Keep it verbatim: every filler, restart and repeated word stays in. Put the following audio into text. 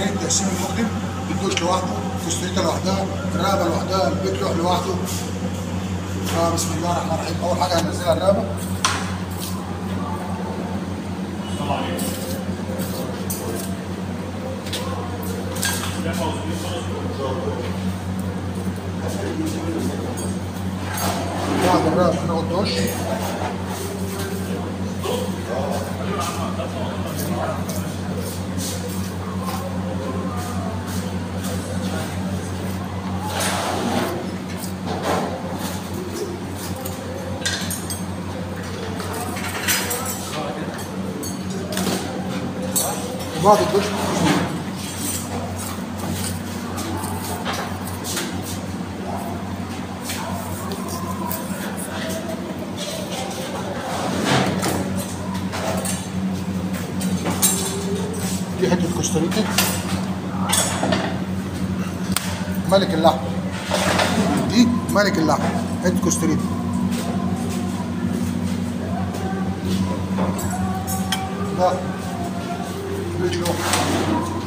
طريقه تقسيم المخرج، الدوش لوحده، كوستريتا لوحدها، الرقبه لوحدها، البيت لوح لوحده. بسم الله الرحمن الرحيم. اول حاجه هننزلها الرقبه. بعد الرقبه هناخد دوش. بعد الدش دي حته كوستاريكا ملك اللحم، دي ملك اللحم حته كوستاريكا. ده بيت لوح.